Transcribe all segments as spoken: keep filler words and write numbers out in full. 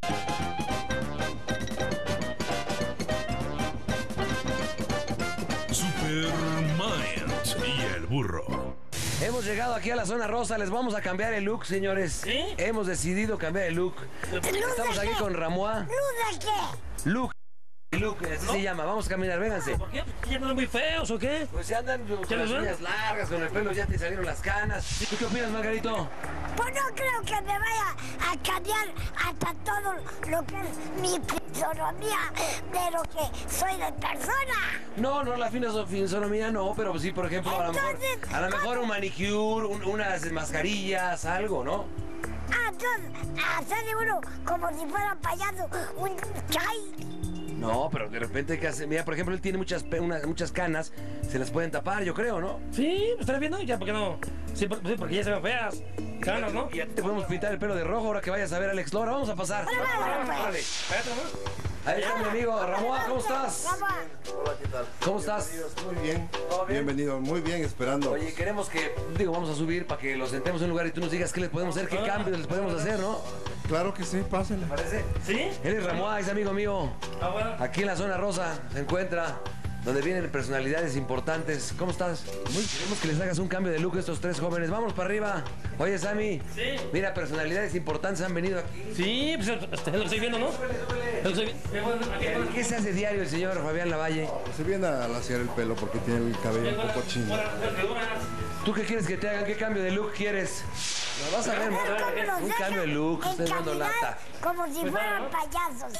Superman y el burro. Hemos llegado aquí a la zona rosa, les vamos a cambiar el look, señores. ¿Sí? Hemos decidido cambiar el look. Estamos aquí con Ramoa. ¿Luz de qué? Look. Look, así se llama. Vamos a caminar, vénganse. ¿Por qué? ¿Ya andan muy feos o qué? Pues se andan con ¿Ya las los ven? uñas largas, con el pelo ya te salieron las canas. ¿Tú qué opinas, Margarito? Pues no creo que me vaya a cambiar hasta todo lo que es mi fisonomía de lo que soy de persona. No, no, la fisonomía no, pero sí, por ejemplo, a lo mejor, Entonces, a lo mejor ¿cómo? un manicure, un- unas mascarillas, algo, ¿no? Ah, entonces, hacerle uno como si fuera payaso, un chay. No, pero de repente hay que hacer. Mira, por ejemplo, él tiene muchas, pe- una- muchas canas, se las pueden tapar, yo creo, ¿no? Sí, ¿me estás viendo? Ya, ¿por qué no? Sí, por- sí, porque ya se ven feas. Canas, ¿no? Y a ti te podemos pintar el pelo de rojo ahora que vayas a ver a Alex Lora. Vamos a pasar. Órale, órale, pues. Órale. Espérate, ¿no? Ahí está mi amigo Ramoa, ¿cómo estás? Vamos. Hola, ¿qué tal? ¿Cómo estás? Muy bien. ¿Todo bien? Bienvenido, muy bien, esperando. Oye, queremos que, digo, vamos a subir para que los sentemos en un lugar y tú nos digas qué les podemos hacer, qué cambios les podemos hacer, ¿no? Claro que sí, pásenle. ¿Parece? ¿Sí? Él es Ramoa, es amigo mío. Ah, bueno. Aquí en la zona rosa se encuentra, donde vienen personalidades importantes. ¿Cómo estás? Muy queremos que les hagas un cambio de look a estos tres jóvenes. Vamos para arriba. Oye, Sammy. Sí. Mira, personalidades importantes han venido aquí. Sí, pues es lo que estoy viendo, ¿no? Es lo que estoy viendo. ¿Qué se hace diario el señor Fabián Lavalle? Se viene a laciar el pelo porque tiene el cabello un poco chino. ¿Tú qué quieres que te hagan? ¿Qué cambio de look quieres? Lo vas a ver, Es como ¿no? los Un dejan cambio de look, en ustedes dando calidad, lata. como si fueran payasos.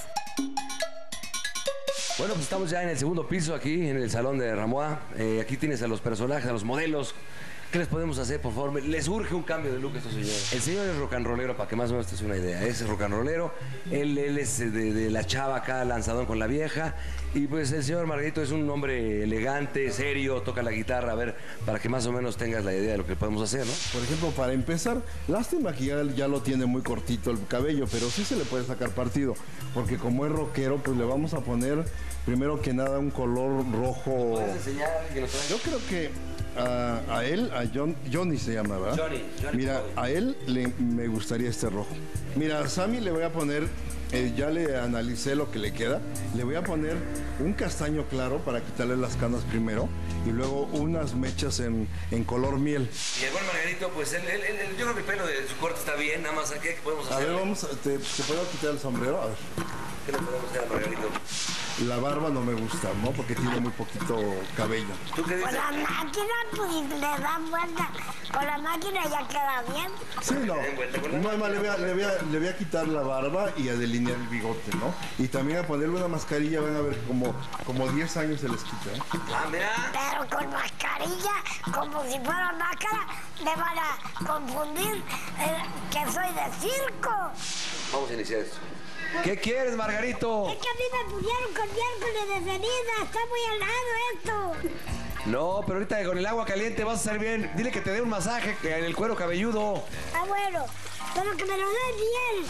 Bueno, pues estamos ya en el segundo piso aquí, en el salón de Ramoa. Eh, aquí tienes a los personajes, a los modelos. ¿Qué les podemos hacer, por favor? Les urge un cambio de look a estos señores. El señor es rock and rollero, para que más o menos te des una idea. Es rock and rollero. Él, él es de, de la chava acá, lanzadón con la vieja. Y pues el señor Margarito es un hombre elegante, serio, toca la guitarra. A ver, para que más o menos tengas la idea de lo que podemos hacer, ¿no? Por ejemplo, para empezar, lástima que ya, ya lo tiene muy cortito el cabello, pero sí se le puede sacar partido. Porque como es rockero, pues le vamos a poner, primero que nada, un color rojo. ¿Puedes enseñar a alguien que lo traiga? Yo creo que a, a él, a John, Johnny se llama, ¿verdad? Johnny, Johnny Mira, Cody. a él le, me gustaría este rojo. Mira, a Sammy le voy a poner, eh, ya le analicé lo que le queda, le voy a poner un castaño claro para quitarle las canas primero y luego unas mechas en, en color miel. Y el buen Margarito, pues él, él- él- yo creo que el pelo de su corte está bien, nada más, ¿qué podemos A hacer? ver, vamos, a- te, ¿te puedo quitar el sombrero? A ver. ¿Qué le podemos hacer a Margarito? La barba no me gusta, ¿no? Porque tiene muy poquito cabello. ¿Tú qué Con dices? la máquina, pues le dan vuelta. Con la máquina ya queda bien. Sí, no. den vuelta con la No, además, le voy, a, le, voy a, le voy a quitar la barba y a delinear el bigote, ¿no? Y también a ponerle una mascarilla, van a ver, como, como diez años se les quita, ¿eh? Ah, mira. Pero con mascarilla, como si fuera máscara, me van a confundir eh, que soy de circo. Vamos a iniciar esto. ¿Qué quieres, Margarito? Es que a mí me pusieron con miércoles de ceniza, está muy helado esto. No, pero ahorita con el agua caliente vas a estar bien. Dile que te dé un masaje en el cuero cabelludo. Ah, bueno, pero que me lo den bien.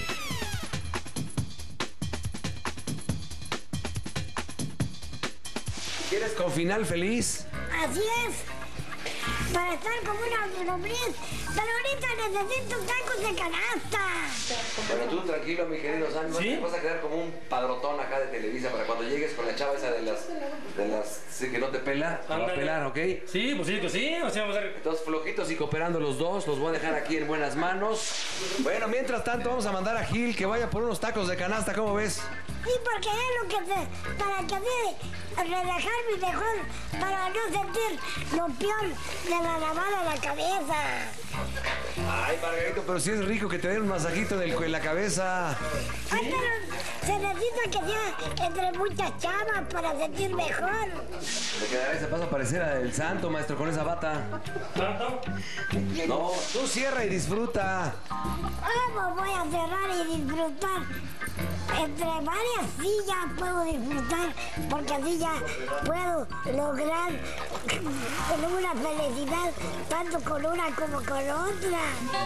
¿Quieres con final feliz? Así es. Para estar como una lombriz. Pero ahorita necesito tacos de canasta. Bueno, tú tranquilo, mi querido Sam. ¿Sí? Vas a quedar como un padrotón acá de Televisa para cuando llegues con la chava esa de las... de las... sí, que no te pela. Te va a Ándale. pelar, ¿ok? Sí, pues sí, que sí. O sea, vamos a ver. Entonces, flojitos y cooperando los dos, los voy a dejar aquí en buenas manos. Bueno, mientras tanto, vamos a mandar a Gil que vaya por unos tacos de canasta, ¿cómo ves? Sí, porque es lo que se... para que me relajarme mejor, para no sentir lo peor de la lavada de la cabeza. Ay, Margarito, pero si es rico que te den un masajito del, en la cabeza. Ay, pero se necesita que sea entre muchas chavas para sentir mejor. Me quedará ese paso a parecer al santo, maestro, con esa bata. ¿Tanto? No, tú cierra y disfruta. ¿Cómo voy a cerrar y disfrutar? Entre varias sillas puedo disfrutar, porque así ya puedo lograr con una felicidad, tanto con una como con otra.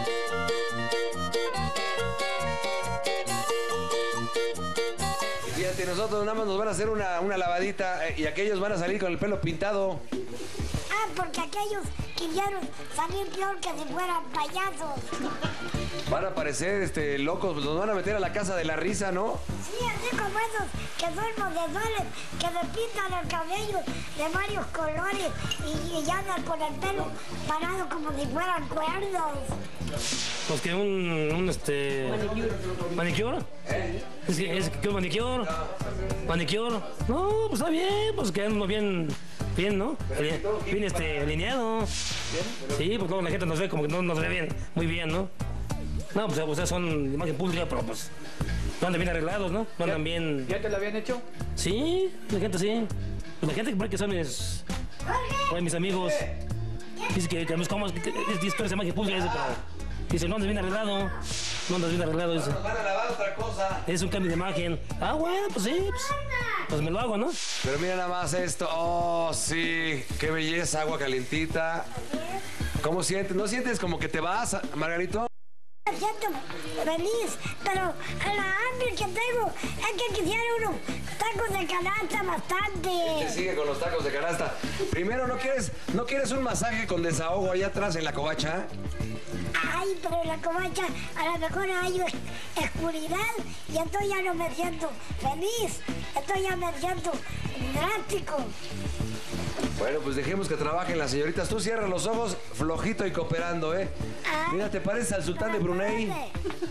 Fíjate, nosotros nada más nos van a hacer una, una lavadita eh, y aquellos van a salir con el pelo pintado. Ah, porque aquellos quisieron salir peor que si fueran payasos. Van a parecer este, locos, los van a meter a la casa de la risa, ¿no? Sí, así como esos que son modesores, que se pintan el cabello de varios colores y, y andan con el pelo parado como si fueran cuerdos. Pues que un, un este... ¿Manicure? Es que, es que un manicure. Manicure. No, pues está bien, pues queda uno bien, bien, ¿no? Bien este, alineado. Sí, pues luego la gente nos ve como que no nos ve bien, muy bien, ¿no? No, pues ustedes son de imagen pública, pero pues no andan bien arreglados, ¿no? No andan bien... ¿Ya te lo habían hecho? Sí, la gente sí. Pues la gente que son mis... Oye, mis amigos. Dice que, que ¿cómo es que es de imagen pública? Dice, pero... Dice, no andas bien arreglado. No andas bien arreglado, dice. Van a lavar otra cosa. Es un cambio de imagen. Ah, bueno, pues sí. Pues, pues me lo hago, ¿no? Pero mira nada más esto. Oh, sí. Qué belleza, agua calientita. ¿Cómo sientes? ¿No sientes como que te vas, Margarito? Me siento feliz, pero la hambre que tengo es que quisiera unos tacos de canasta bastante. Te sigue con los tacos de canasta. Primero, ¿no quieres, ¿no quieres un masaje con desahogo allá atrás en la covacha? Ay, pero en la covacha a lo mejor hay oscuridad y entonces ya no me siento feliz, entonces ya me siento drástico. Bueno, pues dejemos que trabajen las señoritas. Tú cierra los ojos, flojito y cooperando, ¿eh? Ay, Mira, ¿te pareces al sultán de Brunei? Ay,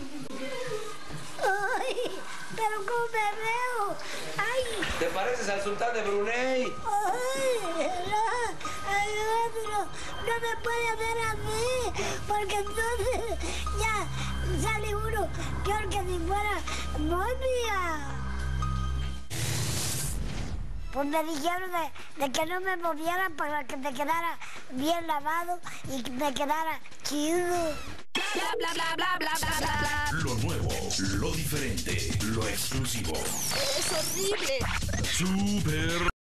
pero ¿cómo me veo? Ay, ¿Te pareces al sultán de Brunei? ay, no, ay, no, pero no me puede ver a mí, porque entonces ya sale uno peor que si fuera momia. Pues me dijeron de, de que no me moviera para que me quedara bien lavado y que me quedara chido. Bla, bla, bla, bla, bla, bla, bla, bla. Lo nuevo, lo diferente, lo exclusivo. Es horrible. Super